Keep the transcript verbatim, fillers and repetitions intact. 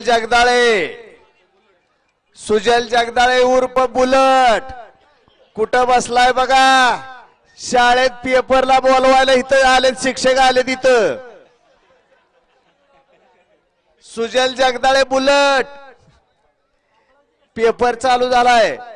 जगदाळे सुजल जगदाळे उर्फ बुलट कुठं बसलाय बघा शाळेत पेपरला बोलवायला इथं आलेत शिक्षक आलेत इथं सुजल जगदाळे बुलट पेपर चालू झालाय